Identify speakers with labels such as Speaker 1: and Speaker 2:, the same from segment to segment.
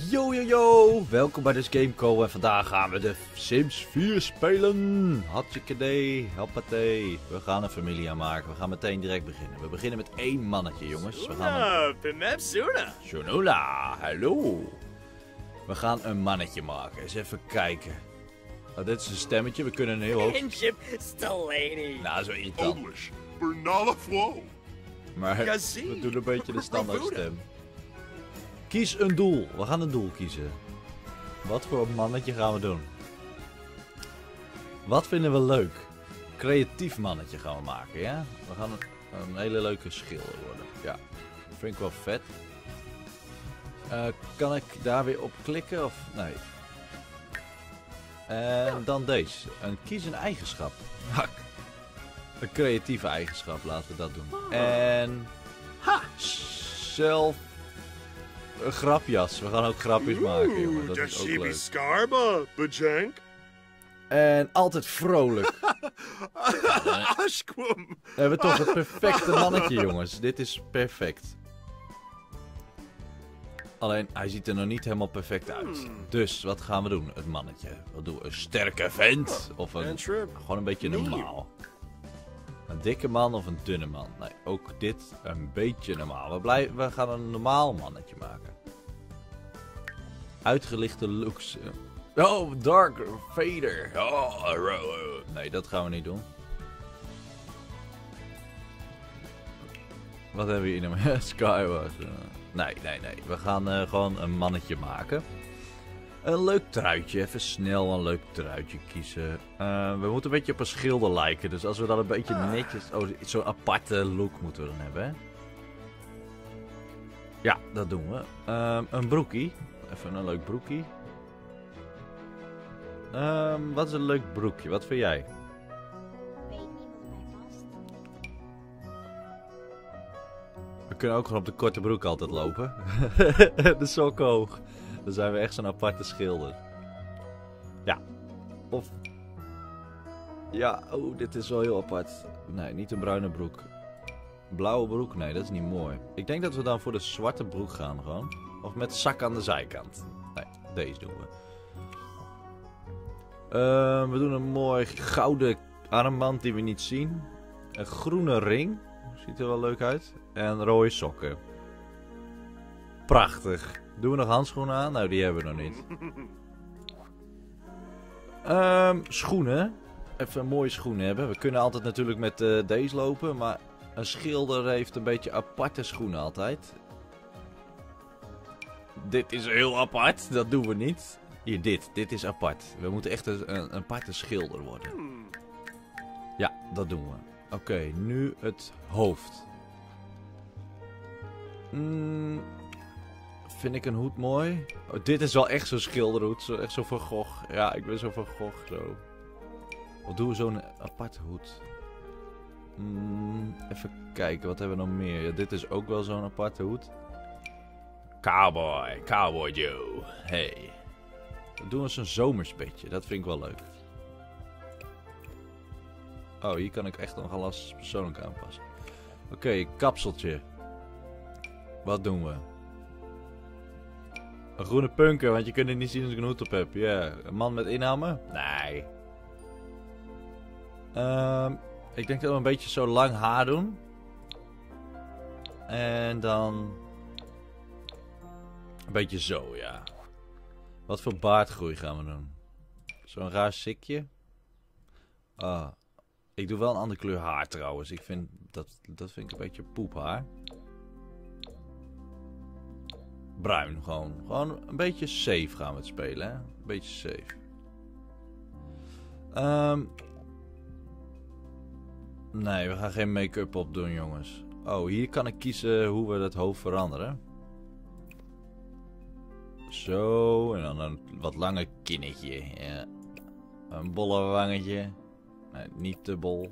Speaker 1: Yo yo yo, welkom bij deze Gameco en vandaag gaan we de Sims 4 spelen. Hatjekadee, hoppatee. We gaan een familie aanmaken, we gaan meteen direct beginnen. We beginnen met 1 mannetje jongens. We gaan Shonula, hallo. We gaan een mannetje maken, eens even kijken. Oh, dit is een stemmetje, we kunnen een heel hoog...
Speaker 2: Kinship Stellani.
Speaker 1: Nou, zo irritant.
Speaker 3: Polish, Bernala Flow.
Speaker 1: Maar we doen een beetje de standaard stem. Kies een doel. We gaan een doel kiezen. Wat voor mannetje gaan we doen? Wat vinden we leuk? Creatief mannetje gaan we maken, ja? We gaan een hele leuke schilder worden. Ja, dat vind ik wel vet. Kan ik daar weer op klikken of... Nee. En dan deze. Kies een eigenschap. Een creatieve eigenschap, laten we dat doen. En... Zelf... Een grapjas. We gaan ook grapjes maken, jongen. Dat is ook leuk.
Speaker 3: Scarba, Bajank.
Speaker 1: En altijd vrolijk.
Speaker 3: Ashquam.
Speaker 1: We hebben toch het perfecte mannetje, jongens. Dit is perfect. Alleen, hij ziet er nog niet helemaal perfect uit. Dus, wat gaan we doen? Het mannetje. Wat doen we? Een sterke vent? Of gewoon een beetje normaal? Een dikke man of een dunne man? Nee, ook dit een beetje normaal. We gaan een normaal mannetje maken. Uitgelichte looks. Oh, Dark Vader. Oh, nee, dat gaan we niet doen. Wat hebben we hier nog? Skyward. Nee. We gaan gewoon een mannetje maken. Een leuk truitje. Even snel een leuk truitje kiezen. We moeten een beetje op een schilder lijken. Dus als we dan een beetje netjes... Oh, zo'n aparte look moeten we dan hebben, hè? Ja, dat doen we. Een broekie. Even een leuk broekie. Wat is een leuk broekje? Wat vind jij?
Speaker 4: Weet niet wat mij vast.
Speaker 1: We kunnen ook gewoon op de korte broek altijd lopen. De sokken hoog. Dan zijn we echt zo'n aparte schilder. Ja. Of... Ja, oh, dit is wel heel apart. Nee, niet een bruine broek. Blauwe broek? Nee, dat is niet mooi. Ik denk dat we dan voor de zwarte broek gaan gewoon. Of met zak aan de zijkant. Nee, deze doen we. We doen een mooi gouden armband die we niet zien. Een groene ring. Ziet er wel leuk uit. En rode sokken. Prachtig. Doen we nog handschoenen aan? Nou, die hebben we nog niet. Schoenen. Even mooie schoenen hebben. We kunnen altijd natuurlijk met deze lopen. Maar een schilder heeft een beetje aparte schoenen altijd. Dit is heel apart. Dat doen we niet. Hier, dit is apart. We moeten echt een aparte schilder worden. Ja, dat doen we. Oké, nu het hoofd. Vind ik een hoed mooi? Oh, dit is wel echt zo'n schilderhoed. Echt zo van Gogh. Ja, ik ben zo van Gogh. Zo. Wat doen we zo'n aparte hoed? Even kijken, wat hebben we nog meer? Ja, dit is ook wel zo'n aparte hoed. Cowboy Joe. Hey. Dan doen we zo'n zomerspetje. Dat vind ik wel leuk. Oh, hier kan ik echt nog alles persoonlijk aanpassen. Oké, kapseltje. Wat doen we? Een groene punker, want je kunt het niet zien als ik een hoed op heb. Ja, een man met inhammen? Nee. Ik denk dat we een beetje zo lang haar doen. En dan... Een beetje zo, ja. Wat voor baardgroei gaan we doen? Zo'n raar sikje? Ik doe wel een andere kleur haar trouwens. Ik vind dat vind ik een beetje poephaar. Bruin gewoon. Gewoon een beetje safe gaan we het spelen, hè? Een beetje safe. Nee, we gaan geen make-up op doen, jongens. Oh, hier kan ik kiezen hoe we het hoofd veranderen. Zo, en dan een wat langer kinnetje. Ja. Een bolle wangetje. Nee, niet te bol.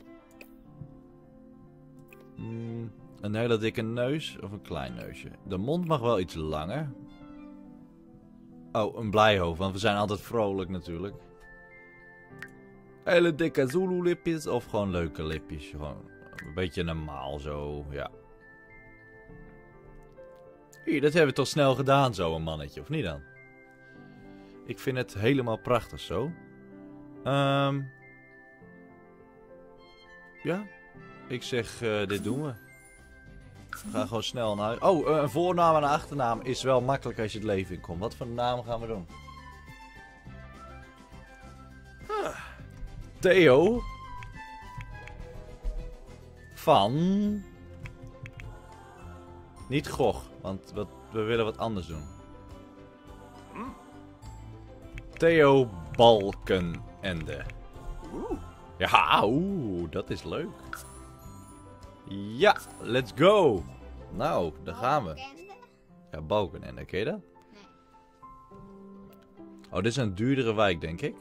Speaker 1: Een hele dikke neus of een klein neusje. De mond mag wel iets langer. Oh, een blij hoofd, want we zijn altijd vrolijk natuurlijk. Hele dikke Zulu lipjes of gewoon leuke lipjes. Gewoon een beetje normaal zo, ja. Hier, dat hebben we toch snel gedaan zo, een mannetje, of niet dan? Ik vind het helemaal prachtig zo. Ja, ik zeg dit doen we. We gaan gewoon snel naar... Oh, een voornaam en een achternaam is wel makkelijk als je het leven in komt. Wat voor naam gaan we doen? Theo. Van... Niet Gog, want we willen wat anders doen. Theo Balkenende. Ja, dat is leuk. Ja, let's go. Nou, daar gaan we. Ja, Balkenende, ken je dat?
Speaker 4: Nee.
Speaker 1: Oh, dit is een duurdere wijk, denk ik.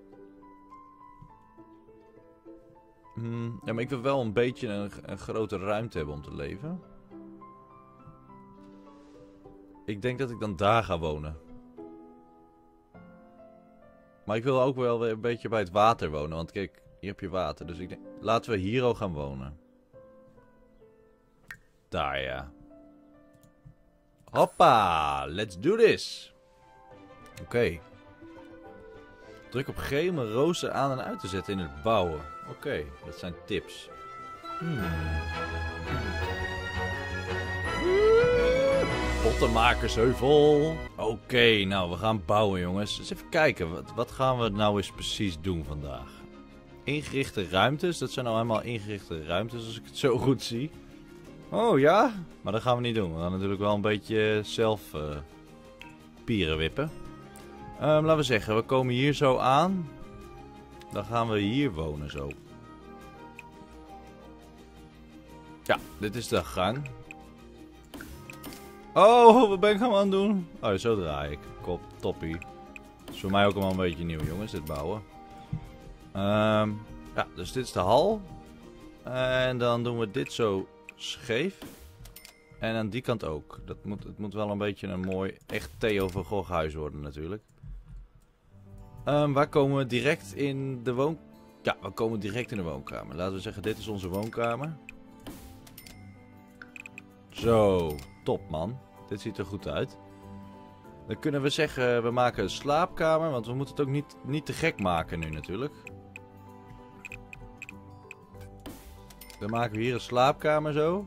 Speaker 1: Ja, maar ik wil wel een beetje een grote ruimte hebben om te leven. Ik denk dat ik dan daar ga wonen. Maar ik wil ook wel weer een beetje bij het water wonen. Want kijk, hier heb je water. Dus ik denk, laten we hier ook gaan wonen. Daar, ja. Hoppa, let's do this. Oké. Druk op G om een rooster aan en uit te zetten in het bouwen. Oké, dat zijn tips. Pottenmakersheuvel. Oké, nou we gaan bouwen jongens. Eens even kijken, wat gaan we nou eens precies doen vandaag? Ingerichte ruimtes, dat zijn nou helemaal ingerichte ruimtes als ik het zo goed zie. Oh ja? Maar dat gaan we niet doen. We gaan natuurlijk wel een beetje zelf pieren wippen. Laten we zeggen, we komen hier zo aan. Dan gaan we hier wonen zo. Ja, dit is de gang. Oh, wat ben ik aan het doen? Oh, zo draai ik. Kop, toppie. Dat is voor mij ook allemaal een beetje nieuw, jongens, dit bouwen. Ja, dus dit is de hal. En dan doen we dit zo scheef. En aan die kant ook. Het moet wel een beetje een mooi, echt Theo van Gogh huis worden natuurlijk. Waar komen we direct in de woonkamer? Ja, we komen direct in de woonkamer. Laten we zeggen, dit is onze woonkamer. Zo, top man. Dit ziet er goed uit. Dan kunnen we zeggen, we maken een slaapkamer. Want we moeten het ook niet te gek maken nu natuurlijk. Dan maken we hier een slaapkamer zo.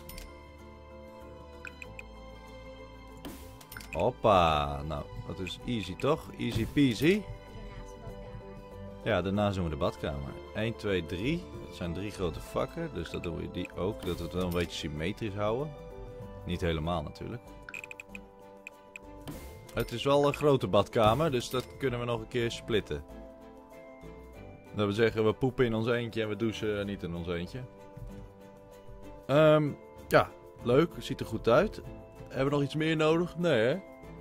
Speaker 1: Hoppa. Nou, dat is easy toch? Easy peasy. Ja, daarnaast doen we de badkamer. 1, 2, 3. Dat zijn 3 grote vakken. Dus dat doen we die ook. Dat we het wel een beetje symmetrisch houden. Niet helemaal natuurlijk. Het is wel een grote badkamer. Dus dat kunnen we nog een keer splitten. Dat we zeggen, we poepen in ons eentje en we douchen niet in ons eentje. Ja, leuk. Ziet er goed uit. Hebben we nog iets meer nodig? Nee, hè?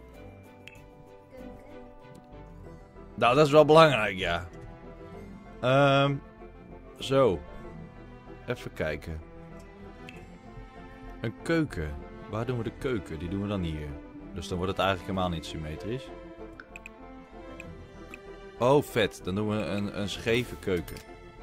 Speaker 1: Nou, dat is wel belangrijk, ja. Zo. Even kijken. Een keuken. Waar doen we de keuken? Die doen we dan hier. Dus dan wordt het eigenlijk helemaal niet symmetrisch. Oh, vet. Dan doen we een scheve keuken.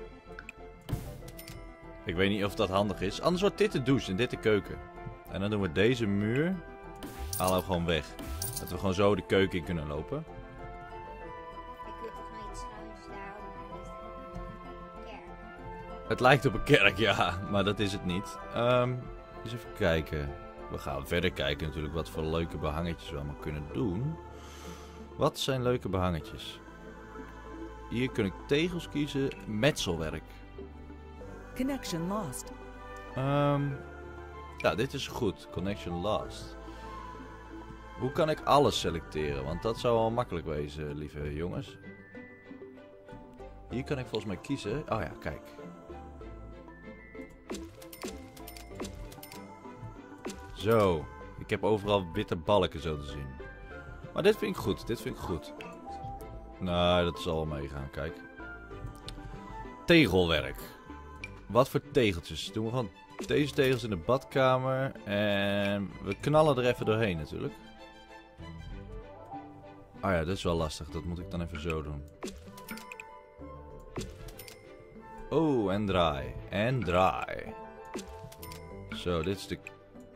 Speaker 1: Ik weet niet of dat handig is. Anders wordt dit de douche en dit de keuken. En dan doen we deze muur. Halen we gewoon weg. Dat we gewoon zo de keuken in kunnen lopen.
Speaker 4: Ik wil toch nog iets schuins daar ook. Kerk.
Speaker 1: Het lijkt op een kerk, ja. Maar dat is het niet. Dus even kijken. We gaan verder kijken natuurlijk wat voor leuke behangetjes we allemaal kunnen doen. Wat zijn leuke behangetjes? Hier kun ik tegels kiezen. Metselwerk.
Speaker 5: Connection lost.
Speaker 1: Ja, dit is goed. Connection lost. Hoe kan ik alles selecteren? Want dat zou wel makkelijk wezen, lieve jongens. Hier kan ik volgens mij kiezen. Oh ja, kijk. Zo. Ik heb overal witte balken zo te zien. Maar dit vind ik goed. Dit vind ik goed. Nou, dat zal wel meegaan. Kijk. Tegelwerk. Wat voor tegeltjes? Doen we gewoon deze tegels in de badkamer. En we knallen er even doorheen natuurlijk. Ah ja, dat is wel lastig. Dat moet ik dan even zo doen. Oh, en draai. En draai. Zo, dit is de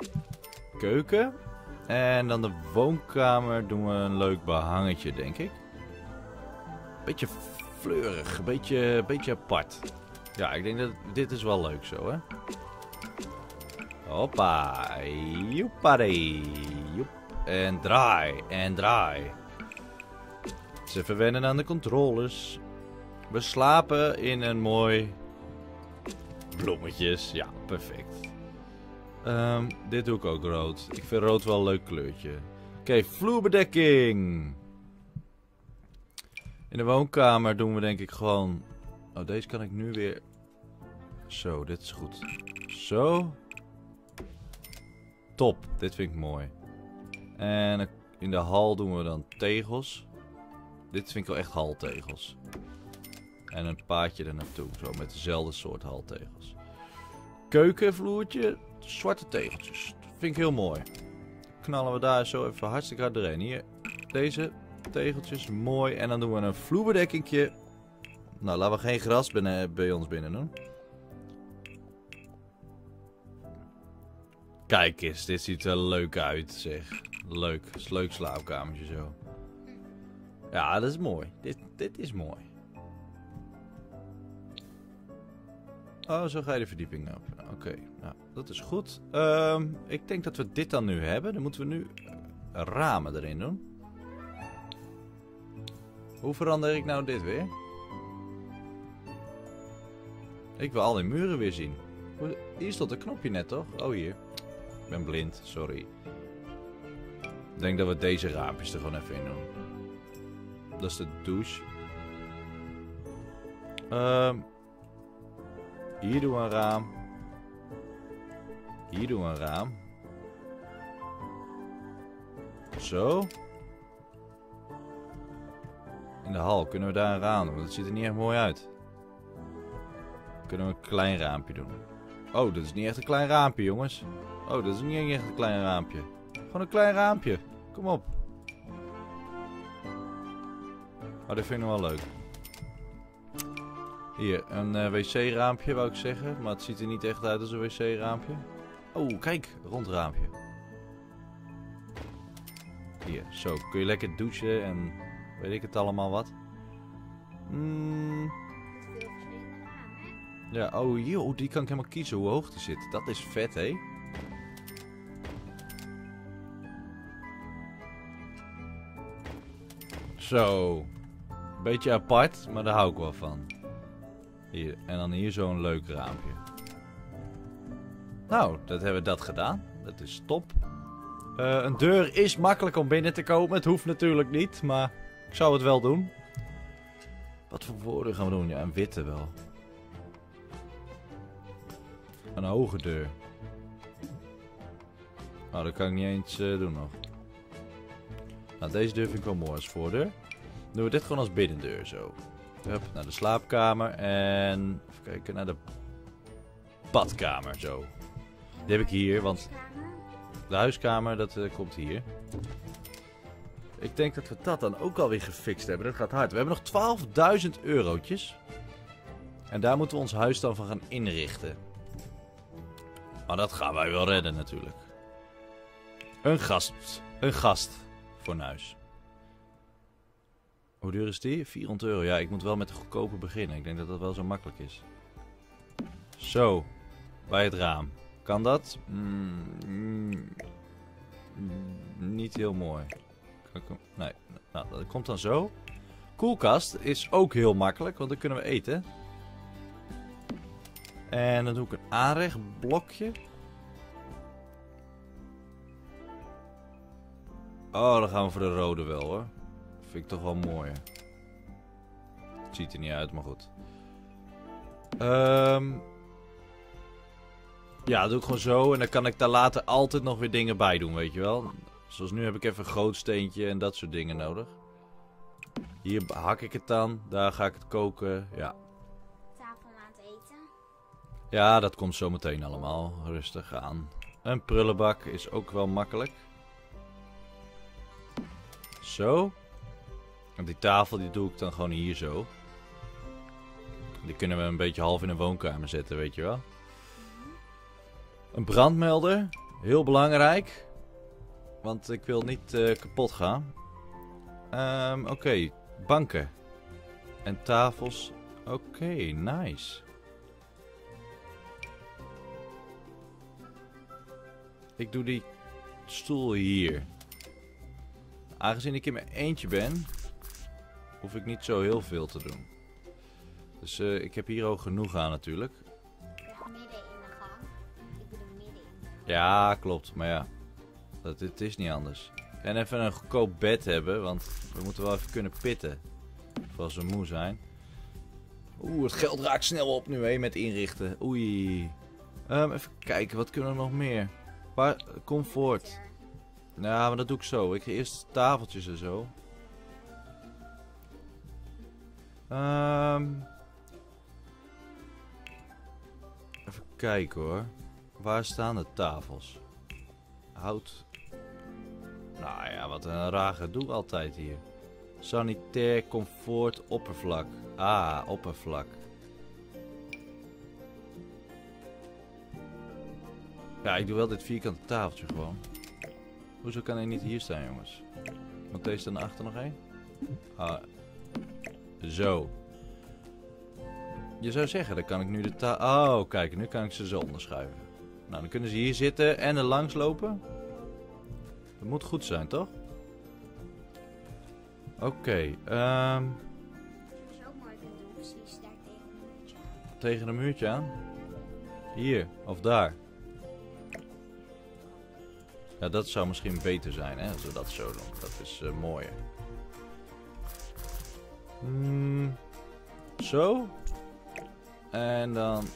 Speaker 1: keuken. En dan de woonkamer doen we een leuk behangetje, denk ik. Beetje fleurig, een beetje apart. Ja, ik denk dat dit is wel leuk zo, hè. Hoppa. Joeppadee. Joep. En draai. En draai. Dus even wennen aan de controles. We slapen in een mooi... bloemetjes. Ja, perfect. Dit doe ik ook rood. Ik vind rood wel een leuk kleurtje. Oké, vloerbedekking. In de woonkamer doen we denk ik gewoon... Oh, deze kan ik nu weer... Zo, dit is goed. Zo. Top, dit vind ik mooi. En in de hal doen we dan tegels. Dit vind ik wel echt haltegels. En een paadje er naartoe, zo met dezelfde soort haltegels. Keukenvloertje, zwarte tegeltjes. Dat vind ik heel mooi. Knallen we daar zo even hartstikke hard doorheen. Hier, deze tegeltjes, mooi. En dan doen we een vloerbedekkingje. Nou, laten we geen gras bij ons binnen doen. Kijk eens, dit ziet er leuk uit, zeg. Leuk, het is een leuk slaapkamertje zo. Ja, dat is mooi. Dit is mooi. Oh, zo ga je de verdieping op. Oké, nou, dat is goed. Ik denk dat we dit dan nu hebben. Dan moeten we nu ramen erin doen. Hoe verander ik nou dit weer? Ik wil al die muren weer zien. Hier stond een knopje net, toch? Oh, hier. Ik ben blind, sorry. Ik denk dat we deze raampjes er gewoon even in doen. Dat is de douche. Hier doen we een raam. Hier doen we een raam. Zo. In de hal kunnen we daar een raam doen. Dat ziet er niet echt mooi uit. Kunnen we een klein raampje doen. Oh, dit is niet echt een klein raampje, jongens. Oh, dat is niet echt een klein raampje. Gewoon een klein raampje. Kom op. Oh, dit vind ik nog wel leuk. Hier, een wc-raampje wou ik zeggen. Maar het ziet er niet echt uit als een wc-raampje. Oh, kijk. Rond raampje. Hier, zo. Kun je lekker douchen en weet ik het allemaal wat. Ja, oh, joh, die kan ik helemaal kiezen hoe hoog die zit. Dat is vet, hé. Zo. Beetje apart, maar daar hou ik wel van. Hier, en dan hier zo'n leuk raampje. Nou, dat hebben we dat gedaan. Dat is top. Een deur is makkelijk om binnen te komen. Het hoeft natuurlijk niet, maar ik zou het wel doen. Wat voor woorden gaan we doen? Ja, een witte wel. Een hoge deur. Nou, dat kan ik niet eens doen nog. Nou, deze deur vind ik wel mooi als voordeur. Dan doen we dit gewoon als binnendeur zo. Hup, naar de slaapkamer en even kijken naar de badkamer zo. Die heb ik hier, want de huiskamer dat komt hier. Ik denk dat we dat dan ook alweer gefixt hebben. Dat gaat hard. We hebben nog 12.000 eurotjes. En daar moeten we ons huis dan van gaan inrichten. Maar dat gaan wij wel redden natuurlijk. Een gast voor huis. Hoe duur is die? 400 euro. Ja, ik moet wel met de goedkope beginnen. Ik denk dat dat wel zo makkelijk is. Zo. Bij het raam. Kan dat? Niet heel mooi. Nee. Nou, dat komt dan zo. Koelkast is ook heel makkelijk, want dan kunnen we eten. En dan doe ik een aanrecht blokje. Oh, dan gaan we voor de rode wel hoor. Vind ik toch wel mooi. Het ziet er niet uit, maar goed. Ja, dat doe ik gewoon zo. En dan kan ik daar later altijd nog weer dingen bij doen, weet je wel. Zoals nu heb ik even een groot steentje en dat soort dingen nodig. Hier hak ik het dan. Daar ga ik het koken. Ja.
Speaker 4: Tafel aan het eten.
Speaker 1: Ja, dat komt zo meteen allemaal. Rustig aan. Een prullenbak is ook wel makkelijk. Zo. En die tafel die doe ik dan gewoon hier zo. Die kunnen we een beetje half in een woonkamer zetten, weet je wel. Een brandmelder. Heel belangrijk. Want ik wil niet kapot gaan. Oké. Banken. En tafels. Oké, nice. Ik doe die stoel hier. Aangezien ik in mijn eentje ben, hoef ik niet zo heel veel te doen. Dus ik heb hier ook genoeg aan natuurlijk.
Speaker 4: Midden in de gang. Ik bedoel midden in de...
Speaker 1: Ja, klopt. Maar ja, het is niet anders. En even een goedkoop bed hebben, want we moeten wel even kunnen pitten. Voor als we moe zijn. Oeh, het geld raakt snel op nu, hè, met inrichten. Oei. Even kijken, wat kunnen we nog meer? Comfort. Ja, maar dat doe ik zo. Ik ga eerst tafeltjes en zo. Even kijken hoor. Waar staan de tafels? Hout. Nou ja, wat een raar gedoe altijd hier. Sanitair, comfort, oppervlak. Ah, oppervlak. Ja, ik doe wel dit vierkante tafeltje gewoon. Hoezo kan hij niet hier staan, jongens? Want deze dan achter nog één? Ah, zo. Je zou zeggen, dan kan ik nu de tafel... Oh, kijk, nu kan ik ze zo onderschuiven. Nou, dan kunnen ze hier zitten en er langs lopen. Dat moet goed zijn, toch? Oké,
Speaker 4: Zo mooi kunt doen, precies daar tegen een muurtje.
Speaker 1: tegen een muurtje aan. Hier, of daar. Ja, dat zou misschien beter zijn, hè, als we dat zo doen. Dat is mooier. Zo. En dan...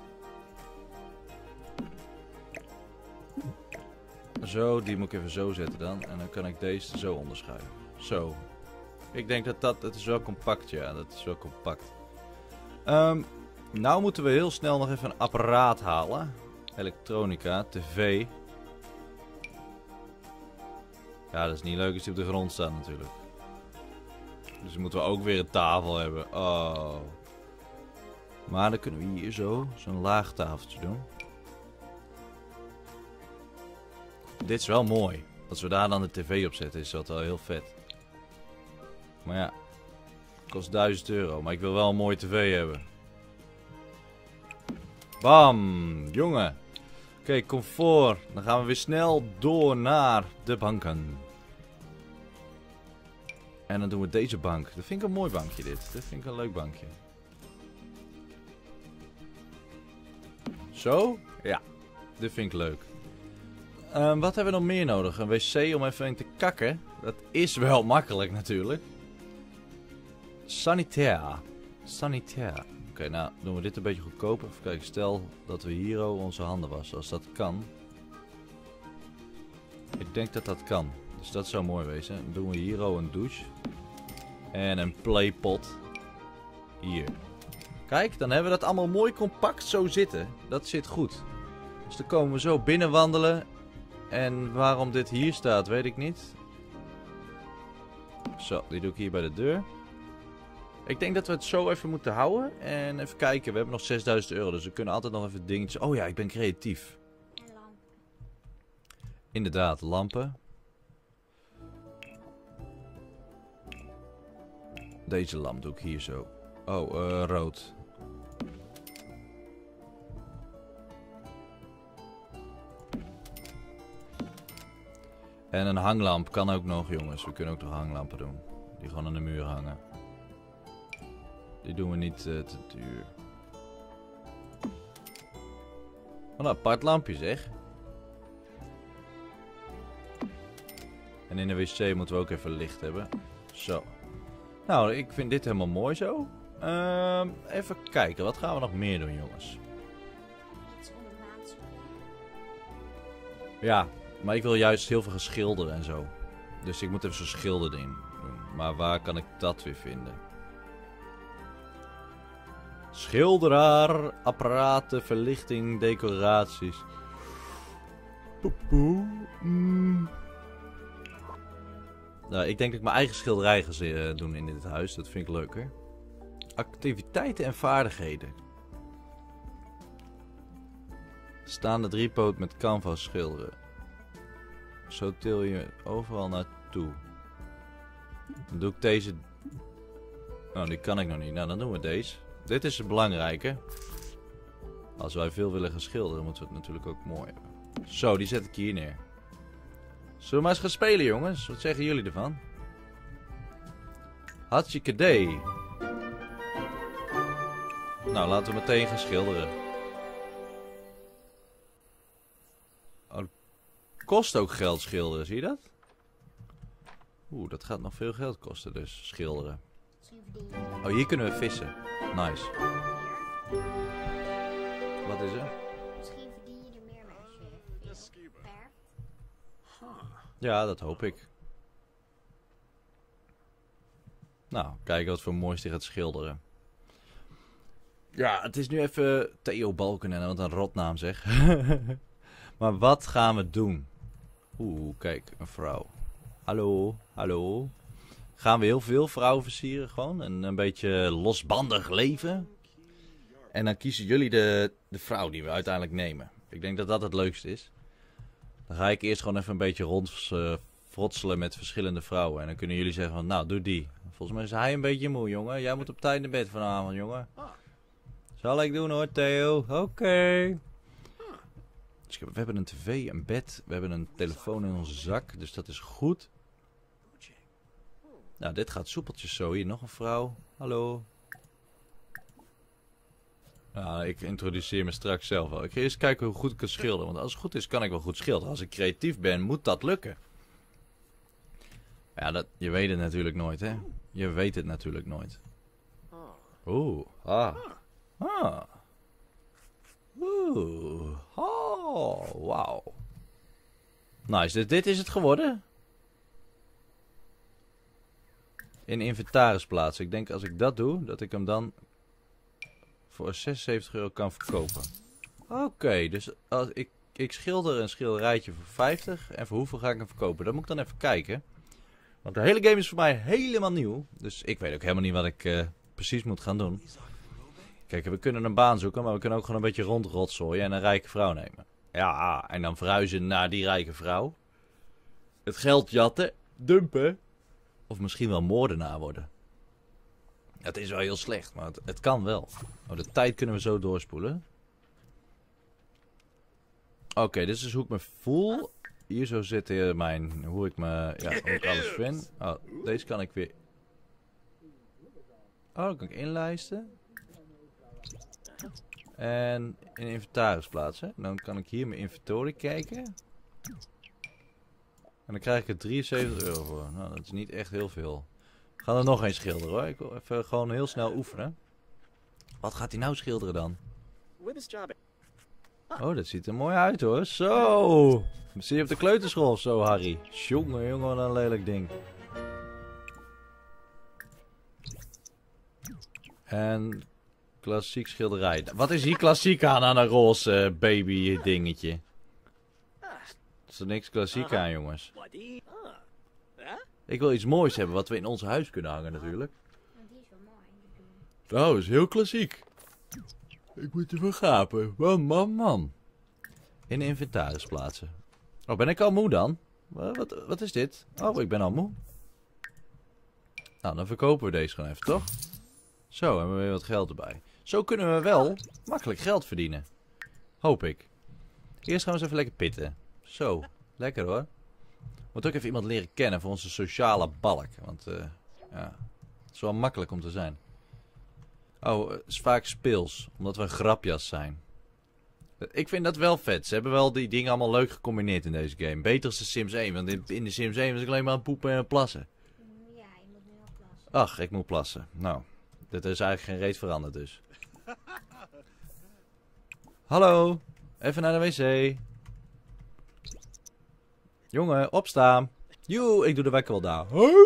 Speaker 1: Zo, die moet ik even zo zetten dan. En dan kan ik deze zo onderschuiven. Zo. Ik denk dat het is wel compact, ja. Dat is wel compact. Nou moeten we heel snel nog even een apparaat halen. Elektronica, tv. Ja, dat is niet leuk als die op de grond staat natuurlijk. Dus dan moeten we ook weer een tafel hebben. Oh. Maar dan kunnen we hier zo, zo'n laag tafeltje doen. Dit is wel mooi. Als we daar dan de tv op zetten is dat wel heel vet. Maar ja, het kost €1000. Maar ik wil wel een mooie tv hebben. Bam, jongen. Oké, comfort. Dan gaan we weer snel door naar de banken. En dan doen we deze bank. Dat vind ik een mooi bankje dit. Dat vind ik een leuk bankje. Zo? Ja, dit vind ik leuk. Wat hebben we nog meer nodig? Een wc om even in te kakken. Dat is wel makkelijk natuurlijk. Sanitair. Sanitair. Oké, nou doen we dit een beetje goedkoper. Even kijken, stel dat we hier onze handen wassen. Als dat kan. Ik denk dat dat kan. Dus dat zou mooi wezen. Dan doen we hier een douche. En een playpot. Hier. Kijk, dan hebben we dat allemaal mooi compact zo zitten. Dat zit goed. Dus dan komen we zo binnen wandelen. En waarom dit hier staat, weet ik niet. Zo, die doe ik hier bij de deur. Ik denk dat we het zo even moeten houden. En even kijken, we hebben nog €6000. Dus we kunnen altijd nog even dingetjes... Oh ja, ik ben creatief.
Speaker 4: En lampen.
Speaker 1: Inderdaad, lampen. Deze lamp doe ik hier zo. Oh, rood. En een hanglamp kan ook nog, jongens. We kunnen ook nog hanglampen doen. Die gewoon aan de muur hangen. Die doen we niet te duur. Wat een apart lampje zeg. En in de wc moeten we ook even licht hebben. Zo. Nou, ik vind dit helemaal mooi zo. Even kijken, wat gaan we nog meer doen, jongens?
Speaker 4: Iets onder water.
Speaker 1: Ja, maar ik wil juist heel veel gaan schilderen en zo. Dus ik moet even zo'n schilderding doen. Maar waar kan ik dat weer vinden? Schilderaar, apparaten, verlichting, decoraties. Nou, ik denk dat ik mijn eigen schilderij ga doen in dit huis. Dat vind ik leuker. Activiteiten en vaardigheden. Staande driepoot met canvas schilderen. Zo til je overal naartoe. Dan doe ik deze Oh, die kan ik nog niet. Nou, dan doen we deze. Dit is het belangrijke. Als wij veel willen gaan schilderen, moeten we het natuurlijk ook mooi hebben. Zo, die zet ik hier neer. Zullen we maar eens gaan spelen, jongens? Wat zeggen jullie ervan? Hartstikke idee. Nou, laten we meteen gaan schilderen. Oh, het kost ook geld schilderen, zie je dat? Oeh, dat gaat nog veel geld kosten dus, schilderen.
Speaker 4: Misschien verdien je
Speaker 1: Oh, hier kunnen we vissen. Nice.
Speaker 4: meer.
Speaker 1: Wat is er?
Speaker 4: Misschien verdien je er meer mee als je vis verft.
Speaker 1: Ja, dat hoop ik. Nou, kijken wat voor moois die gaat schilderen. Ja, het is nu even Theo Balkenende, wat een rotnaam zeg. Maar wat gaan we doen? Oeh, kijk, een vrouw. Hallo, hallo. Gaan we heel veel vrouwen versieren gewoon? En een beetje losbandig leven? En dan kiezen jullie de vrouw die we uiteindelijk nemen. Ik denk dat dat het leukste is. Dan ga ik eerst gewoon even een beetje rondfrotselen met verschillende vrouwen. En dan kunnen jullie zeggen van, nou, doe die. Volgens mij is hij een beetje moe, jongen. Jij moet op tijd naar bed vanavond, jongen. Zal ik doen hoor, Theo. Oké. Dus we hebben een tv, een bed. We hebben een telefoon in onze zak. Dus dat is goed. Nou, dit gaat soepeltjes zo. Hier nog een vrouw. Hallo. Nou, ik introduceer me straks zelf wel. Ik ga eerst kijken hoe goed ik kan schilderen. Want als het goed is, kan ik wel goed schilderen. Als ik creatief ben, moet dat lukken. Ja, je weet het natuurlijk nooit, hè. Je weet het natuurlijk nooit. Oeh. Ah. Ah. Oeh. Oh, wauw. Nice, dus dit is het geworden. In inventaris plaatsen. Ik denk als ik dat doe, dat ik hem dan voor 76 euro kan verkopen. Oké, dus als ik schilder een schilderijtje voor 50. En voor hoeveel ga ik hem verkopen? Dat moet ik dan even kijken. Want de hele game is voor mij helemaal nieuw. Dus ik weet ook helemaal niet wat ik precies moet gaan doen. Kijk, we kunnen een baan zoeken, maar we kunnen ook gewoon een beetje rondrotzooien en een rijke vrouw nemen. Ja, en dan verhuizen naar die rijke vrouw. Het geld jatten, dumpen. Of misschien wel moordenaar worden. Het is wel heel slecht, maar het kan wel. Oh, de tijd kunnen we zo doorspoelen. Oké, dit is hoe ik me voel. Hier zo zit hoe ik alles vind. Oh, deze kan ik weer... Oh, dan kan ik inlijsten. En in inventaris plaatsen. Dan kan ik hier mijn inventory kijken. En dan krijg ik er 73 euro voor. Nou, dat is niet echt heel veel. We gaan er nog eens schilderen hoor. Ik wil even gewoon heel snel oefenen. Wat gaat hij nou schilderen dan? Oh, dat ziet er mooi uit hoor. Zo! Zie je op de kleuterschool of zo, Harry? Jongen, wat een lelijk ding. En klassiek schilderij. Wat is hier klassiek aan een roze baby dingetje? Er is er niks klassiek aan, jongens. Ik wil iets moois hebben wat we in ons huis kunnen hangen natuurlijk.
Speaker 4: Want die is wel mooi.
Speaker 1: Nou, is heel klassiek. Ik moet ervan gapen. Man. In de inventaris plaatsen. Oh, ben ik al moe dan? Wat is dit? Oh, ik ben al moe. Nou, dan verkopen we deze gewoon even, toch? Zo, hebben we weer wat geld erbij. Zo kunnen we wel makkelijk geld verdienen. Hoop ik. Eerst gaan we eens even lekker pitten. Zo, lekker hoor. Moet ook even iemand leren kennen voor onze sociale balk. Want ja, het is wel makkelijk om te zijn. Oh, het is vaak speels. Omdat we een grapjas zijn. Ik vind dat wel vet. Ze hebben wel die dingen allemaal leuk gecombineerd in deze game. Beter als de Sims 1. Want in de Sims 1 was ik alleen maar aan het poepen en aan het plassen.
Speaker 4: Ja, je moet nu al plassen.
Speaker 1: Ach, ik moet plassen. Nou, dit is eigenlijk geen reet veranderd dus. Hallo. Even naar de wc. Jongen, opstaan. Joe, ik doe de wekker wel daar.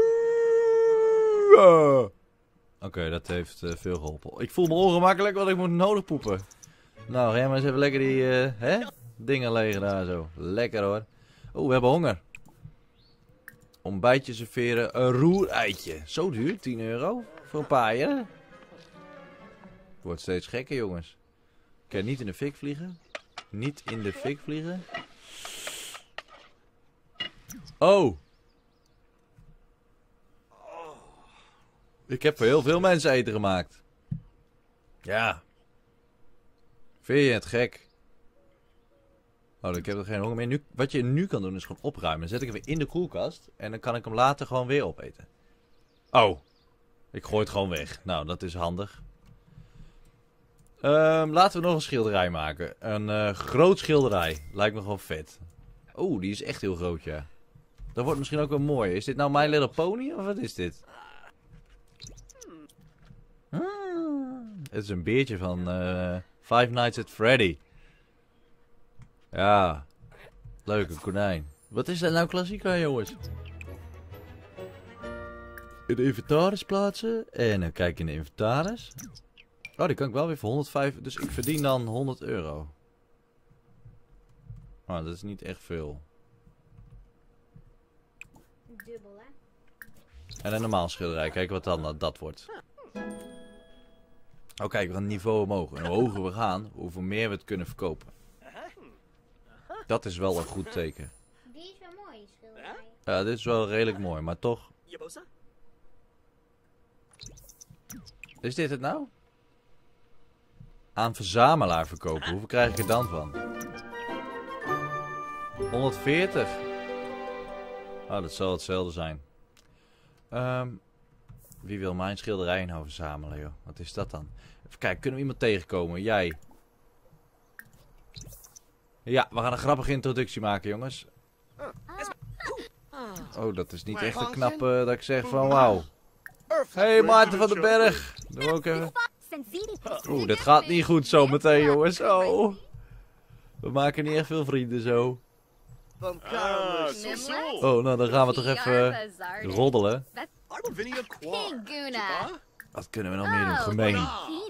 Speaker 1: Oké, dat heeft veel geholpen. Ik voel me ongemakkelijk, want ik moet nodig poepen. Nou, ga maar eens even lekker die dingen legen daar zo. Lekker hoor. Oh, we hebben honger. Ontbijtje serveren, een roereitje. Zo duur, 10 euro. Voor een paaien. Wordt steeds gekker, jongens. Oké, niet in de fik vliegen. Niet in de fik vliegen. Oh. Ik heb voor heel veel mensen eten gemaakt. Ja. Vind je het gek? Oh, ik heb er geen honger meer. Nu, wat je nu kan doen is gewoon opruimen. Dan zet ik hem weer in de koelkast. En dan kan ik hem later gewoon weer opeten. Oh. Ik gooi het gewoon weg. Nou, dat is handig. Laten we nog een schilderij maken. Een groot schilderij. Lijkt me gewoon vet. Oeh, die is echt heel groot, ja. Dat wordt misschien ook wel mooi. Is dit nou My Little Pony of wat is dit? Het is een beertje van Five Nights at Freddy. Ja. Leuke konijn. Wat is dat nou klassiek aan, jongens? In de inventaris plaatsen. En dan kijk in de inventaris. Oh, die kan ik wel weer voor 105. Dus ik verdien dan 100 euro. Oh, dat is niet echt veel.
Speaker 4: Dubbel, hè?
Speaker 1: En een normaal schilderij. Kijken wat dan dat wordt. Oh, kijk, we gaan het niveau omhoog. En hoe hoger we gaan, hoeveel meer we het kunnen verkopen. Dat is wel een goed teken.
Speaker 4: Die is wel mooi, schilderij.
Speaker 1: Ja, dit is wel redelijk mooi, maar toch. Is dit het nou? Aan verzamelaar verkopen. Hoeveel krijg ik er dan van? 140. Oh, dat zal hetzelfde zijn. Wie wil mijn schilderij nou verzamelen, joh? Wat is dat dan? Even kijken, kunnen we iemand tegenkomen? Jij. Ja, we gaan een grappige introductie maken, jongens. Oh, dat is niet echt een knappe dat ik zeg van wauw. Hey, Maarten van den Berg. Doe ook even. Oeh, dit gaat niet goed zo meteen, jongens. Oh. We maken niet echt veel vrienden zo. Oh, nou dan gaan we toch even roddelen. Wat kunnen we nog meer doen? Gemeen.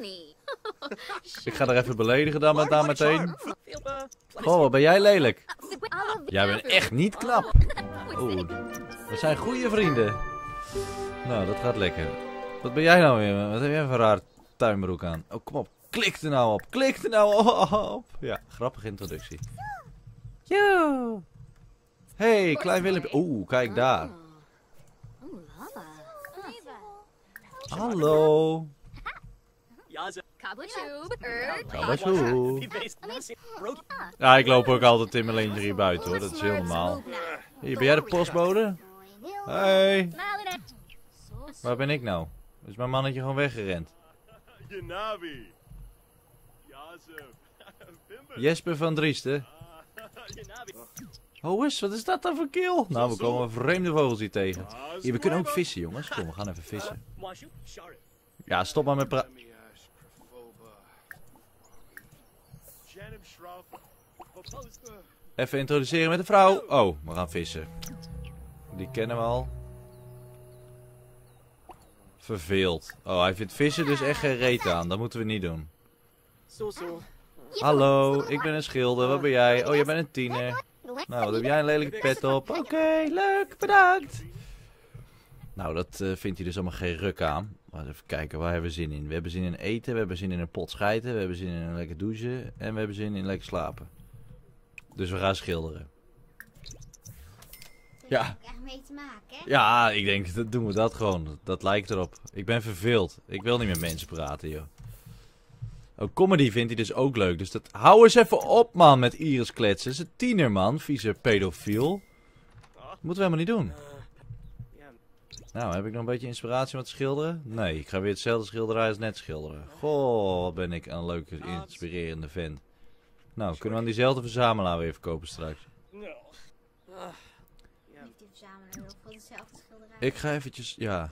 Speaker 1: Ik ga er even beledigen dan meteen. Oh, wat ben jij lelijk. Jij bent echt niet knap. Oeh, we zijn goede vrienden. Nou, dat gaat lekker. Wat ben jij nou weer? Wat heb jij voor een raar tuinbroek aan? Oh, kom op. Klik er nou op. Klik er nou op. Ja, grappige introductie. Yo. Hey, klein Willempje. Oeh, kijk daar. Hallo. Kabashoe. Ja, ik loop ook altijd in mijn lingerie buiten hoor. Dat is heel normaal. Hier, ben jij de postbode? Hey. Waar ben ik nou? Is mijn mannetje gewoon weggerend? Jesper van Driesten. Oh, wat is dat dan voor keel? Nou, we komen vreemde vogels hier tegen. Hier, we kunnen ook vissen, jongens. Kom, we gaan even vissen. Ja, stop maar met even introduceren met de vrouw. Oh, we gaan vissen. Die kennen we al. Verveeld. Oh, hij vindt vissen dus echt geen reet aan. Dat moeten we niet doen. Hallo, ik ben een schilder. Wat ben jij? Oh, jij bent een tiener. Nou, wat heb jij een lelijke pet op? Oké, leuk, bedankt. Nou, dat vindt hij dus allemaal geen ruk aan. Maar even kijken, waar hebben we zin in? We hebben zin in eten, we hebben zin in een pot schijten, we hebben zin in een lekker douchen en we hebben zin in lekker slapen. Dus we gaan schilderen. Ja.
Speaker 4: Daar heb ik echt mee te maken, hè?
Speaker 1: Ja, ik denk, dat doen we dat gewoon. Dat lijkt erop. Ik ben verveeld. Ik wil niet met mensen praten, joh. Oh, comedy vindt hij dus ook leuk. Dus dat... Hou eens even op, man, met Iris kletsen. Dat is een tiener, man. Vieze pedofiel. Dat moeten we helemaal niet doen. Nou, heb ik nog een beetje inspiratie om wat te schilderen? Nee, ik ga weer hetzelfde schilderij als net schilderen. Goh, wat ben ik een leuke, inspirerende vent. Nou, kunnen we aan diezelfde verzamelaar weer verkopen straks?
Speaker 4: Heeft die verzamelaar heel veel dezelfde schilderij?
Speaker 1: Ik ga eventjes, ja.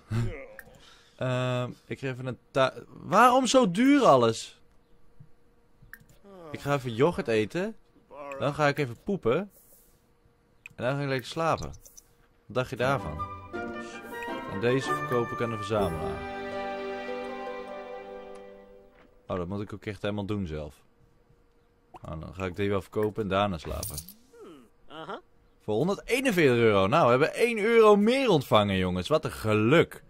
Speaker 1: Ik ga even een Waarom zo duur alles? Ik ga even yoghurt eten. Dan ga ik even poepen. En dan ga ik lekker slapen. Wat dacht je daarvan? En deze verkoop ik aan de verzamelaar. Oh, dat moet ik ook echt helemaal doen zelf. Nou, dan ga ik die wel verkopen en daarna slapen. Voor 141 euro. Nou, we hebben 1 euro meer ontvangen, jongens. Wat een geluk.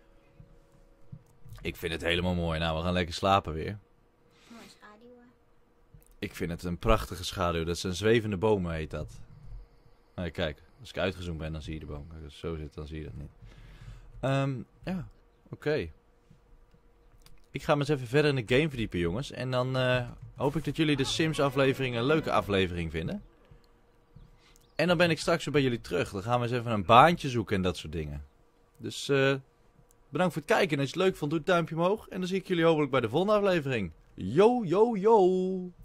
Speaker 1: Ik vind het helemaal mooi. Nou, we gaan lekker slapen weer.
Speaker 4: Mooie schaduwen.
Speaker 1: Ik vind het een prachtige schaduw. Dat zijn zwevende bomen, heet dat. Nou, kijk. Als ik uitgezoomd ben, dan zie je de boom. Als het zo zit, dan zie je dat niet. Ja. Oké. Ik ga me eens even verder in de game verdiepen, jongens. En dan hoop ik dat jullie de Sims aflevering een leuke aflevering vinden. En dan ben ik straks weer bij jullie terug. Dan gaan we eens even een baantje zoeken en dat soort dingen. Dus bedankt voor het kijken. En als je het leuk vond, doe het duimpje omhoog. En dan zie ik jullie hopelijk bij de volgende aflevering. Yo, yo, yo!